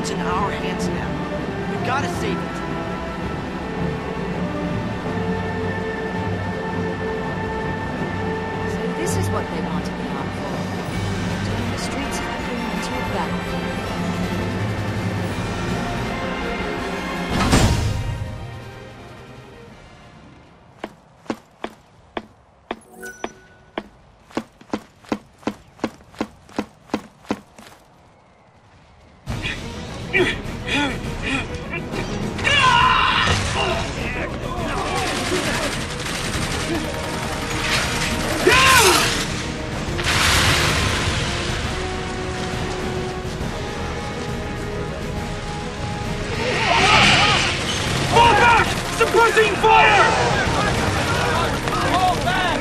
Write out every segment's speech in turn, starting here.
world's in our hands now. We gotta save it. So this is what they wanted me out for. Turning the streets of Kuum into a battlefield. Suppressing fire! Hold back!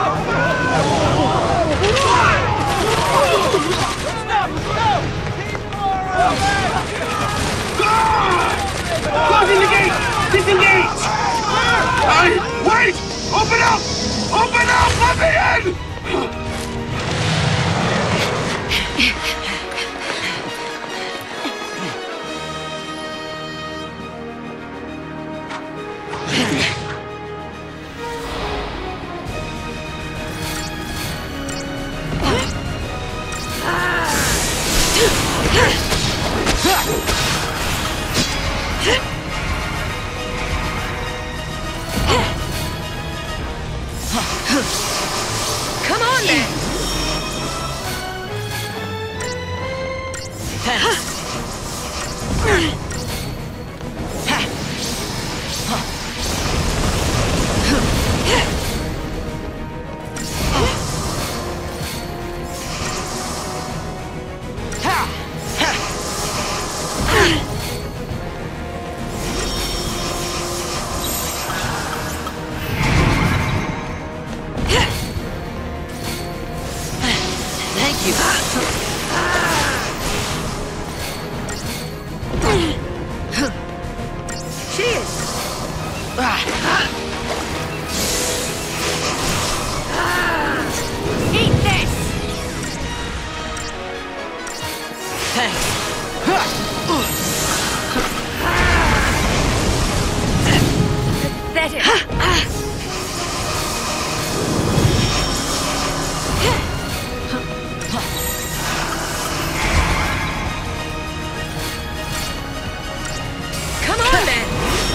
Stop! Stop! Closing the gate! Disengage! Wait! Open up! Open up! Let me in! Come on then! Thank you. Cheers! Eat this! Thanks. Pathetic! Come on then!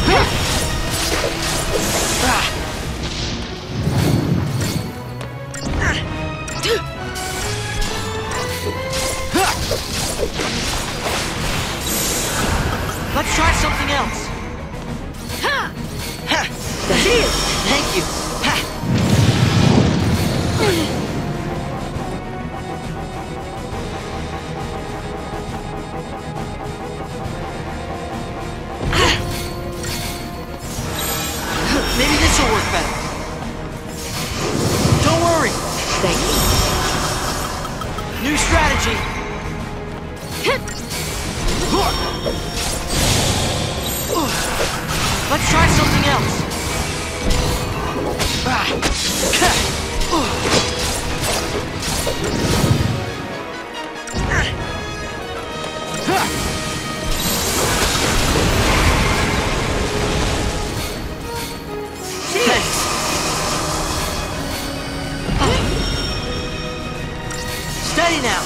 Let's try something else. Cheers! Thank you. Maybe this will work better. Don't worry. Thank you. New strategy. Let's try something else. Thanks. Steady now.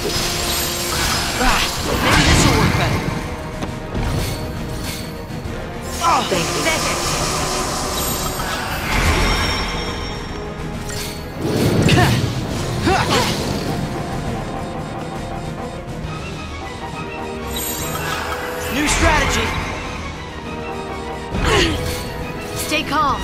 Maybe this will work better. Oh, Thank you. New strategy. Stay calm.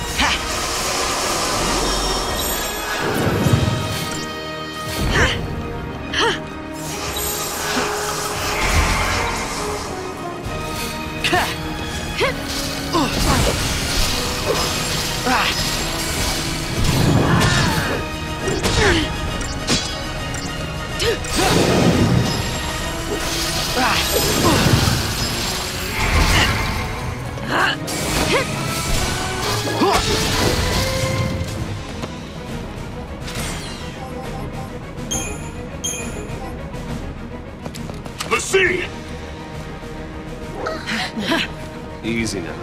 The sea! Easy now.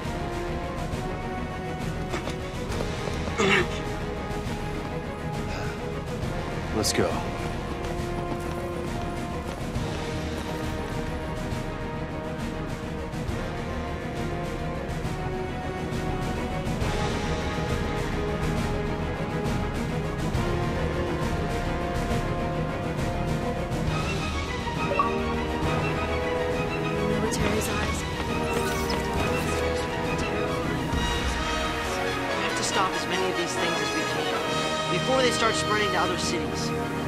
Let's go. Military's eyes. We have to stop as many of these things as we can before they start spreading to other cities.